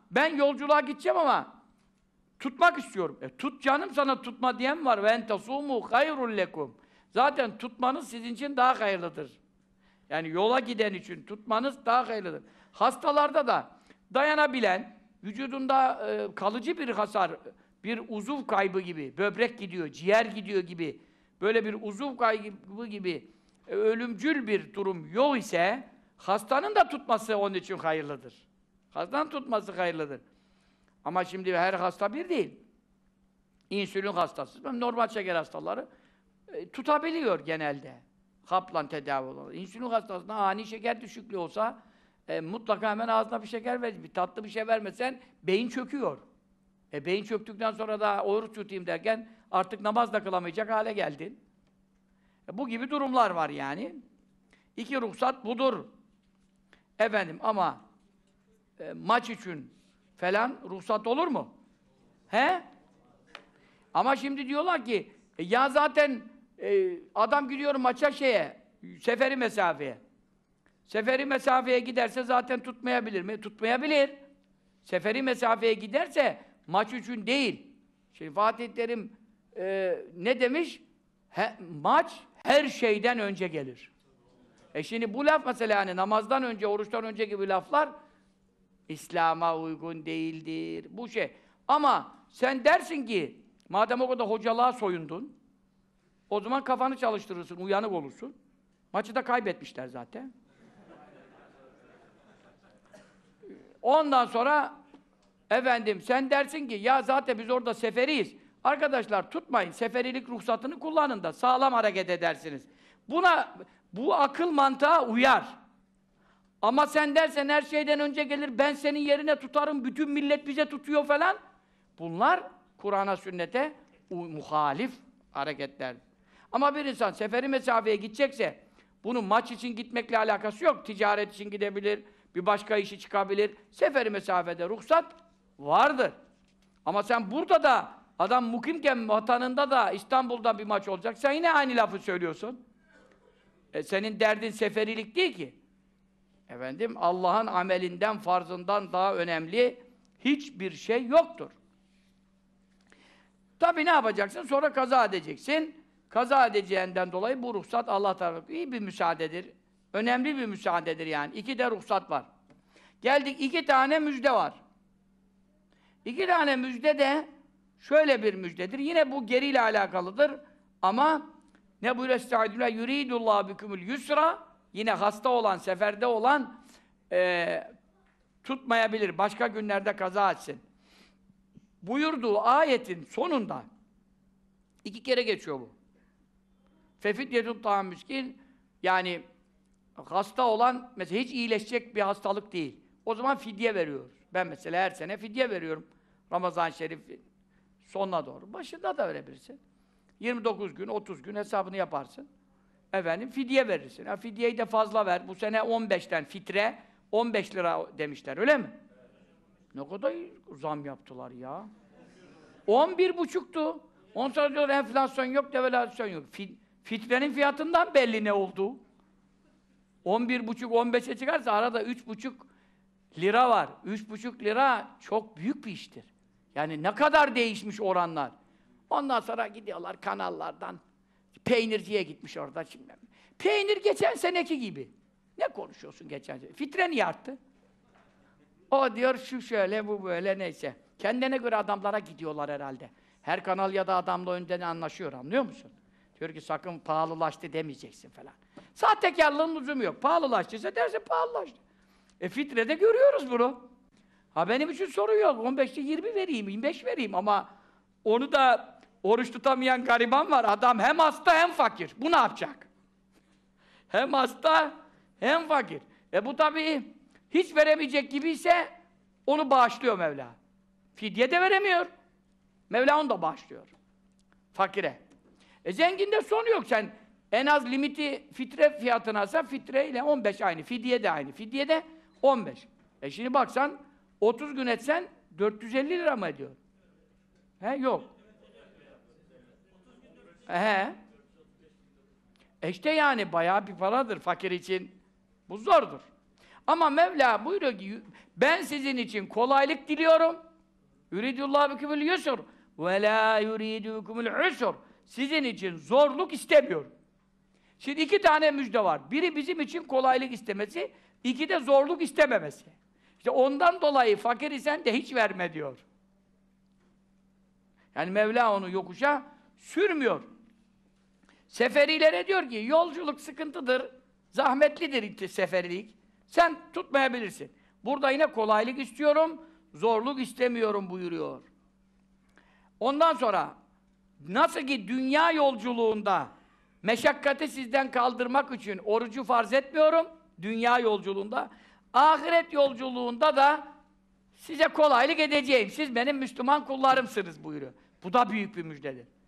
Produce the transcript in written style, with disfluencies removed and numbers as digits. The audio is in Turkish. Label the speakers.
Speaker 1: ben yolculuğa gideceğim ama tutmak istiyorum. Tut canım, sana tutma diyen var. Ve entasumu hayrul lekum. Zaten tutmanız sizin için daha hayırlıdır. Yani yola giden için tutmanız daha hayırlıdır. Hastalarda da dayanabilen, vücudunda kalıcı bir hasar, bir uzuv kaybı gibi, böbrek gidiyor, ciğer gidiyor gibi, böyle bir uzuv kaybı gibi ölümcül bir durum yok ise, hastanın da tutması onun için hayırlıdır. Hastanın tutması hayırlıdır. Ama şimdi her hasta bir değil. İnsülin hastası, normal şeker hastaları tutabiliyor genelde. Hapla tedavi olan. İnsülin hastasına ani şeker düşüklüğü olsa mutlaka hemen ağzına bir şeker ver, bir tatlı bir şey vermesen beyin çöküyor. Beyin çöktükten sonra da oruç tutayım derken artık namaz da kılamayacak hale geldin. Bu gibi durumlar var yani. İki ruhsat budur. Efendim ama maç için falan ruhsat olur mu? He? Ama şimdi diyorlar ki ya zaten adam gidiyor maça seferi mesafeye. Seferi mesafeye giderse zaten tutmayabilir mi? Tutmayabilir. Seferi mesafeye giderse maç için değil. Şimdi Fatih Terim ne demiş? Maç her şeyden önce gelir. Şimdi bu laf mesela hani namazdan önce, oruçtan önce gibi laflar İslam'a uygun değildir. Bu şey. Ama sen dersin ki madem o kadar hocalığa soyundun, o zaman kafanı çalıştırırsın, uyanık olursun. Maçı da kaybetmişler zaten. Ondan sonra efendim sen dersin ki ya zaten biz orada seferiyiz. Arkadaşlar tutmayın, seferilik ruhsatını kullanın da sağlam hareket edersiniz. Bu akıl mantığa uyar. Ama sen dersen her şeyden önce gelir, ben senin yerine tutarım, bütün millet bize tutuyor falan. Bunlar Kur'an'a, sünnete muhalif hareketler. Ama bir insan seferi mesafeye gidecekse, bunun maç için gitmekle alakası yok. Ticaret için gidebilir, bir başka işi çıkabilir. Seferi mesafede ruhsat vardır. Ama sen burada da, adam mukimken vatanında da İstanbul'da bir maç olacak, sen yine aynı lafı söylüyorsun. Senin derdin seferilik değil ki. Efendim, Allah'ın amelinden, farzından daha önemli hiçbir şey yoktur. Tabii ne yapacaksın? Sonra kaza edeceksin. Kaza edeceğinden dolayı bu ruhsat Allah tarafından iyi bir müsaadedir. Önemli bir müsaadedir yani. 2 de ruhsat var. Geldik 2 tane müjde var. 2 tane müjde de şöyle bir müjdedir. Yine bu geriyle alakalıdır. Ama ne buyuruyor? Estağfirullah yuridullahu bikumul yusra. Yine hasta olan, seferde olan tutmayabilir. Başka günlerde kaza etsin. Buyurduğu ayetin sonunda 2 kere geçiyor bu. Fefidyetun ta'am miskin, yani hasta olan, mesela hiç iyileşecek bir hastalık değil. O zaman fidye veriyoruz. Ben mesela her sene fidye veriyorum. Ramazan-ı Şerif sonuna doğru. Başında da verebilirsin. 29 gün, 30 gün hesabını yaparsın. Efendim fidye verirsin. Ha, fidyeyi de fazla ver. Bu sene 15'ten fitre 15 lira demişler, öyle mi? Ne kadar zam yaptılar ya. 11,5'tu. Ondan sonra diyor enflasyon yok, devalüasyon yok. Fitrenin fiyatından belli ne oldu. 11,5 15'e çıkarsa arada 3,5 lira var. 3,5 lira çok büyük bir iştir. Yani ne kadar değişmiş oranlar. Ondan sonra gidiyorlar kanallardan. Peynirciye gitmiş orada şimdi. Peynir geçen seneki gibi. Ne konuşuyorsun geçen sene? Fitre niye arttı? O diyor şu şöyle, bu böyle, neyse. Kendine göre adamlara gidiyorlar herhalde. Her kanal ya da adamla önden anlaşıyor, anlıyor musun? Diyor ki sakın pahalılaştı demeyeceksin falan. Sahtekarlığın lüzumu yok. Pahalılaştıysa dersin pahalılaştı. Fitrede görüyoruz bunu. Ha benim için sorun yok. 15'te 20 vereyim, 25 vereyim ama onu da oruç tutamayan gariban var. Adam hem hasta hem fakir. Bu ne yapacak? Hem hasta hem fakir. Bu tabii hiç veremeyecek gibiyse onu bağışlıyor Mevla. Fidye de veremiyor. Mevla onu da bağışlıyor. Fakire. Zenginde sonu yok. Sen en az limiti fitre fiyatına alsan fitre ile 15 aynı. Fidye de aynı. Fidye de 15. Şimdi baksan 30 gün etsen 450 lira mı ediyor? Yok. İşte yani bayağı bir paradır fakir için. Bu zordur. Ama Mevla buyuruyor ki ben sizin için kolaylık diliyorum. Yuridullahu bikumul yusr ve la yuridu bikumul usr. Sizin için zorluk istemiyorum. Şimdi iki tane müjde var. Biri bizim için kolaylık istemesi, iki de zorluk istememesi. İşte ondan dolayı fakir isen de hiç verme diyor. Yani Mevla onu yokuşa sürmüyor. Seferilere diyor ki yolculuk sıkıntıdır, zahmetlidir seferilik. Sen tutmayabilirsin. Burada yine kolaylık istiyorum, zorluk istemiyorum buyuruyor. Ondan sonra nasıl ki dünya yolculuğunda meşakkati sizden kaldırmak için orucu farz etmiyorum, dünya yolculuğunda, ahiret yolculuğunda da size kolaylık edeceğim. Siz benim Müslüman kullarımsınız buyuruyor. Bu da büyük bir müjdedir.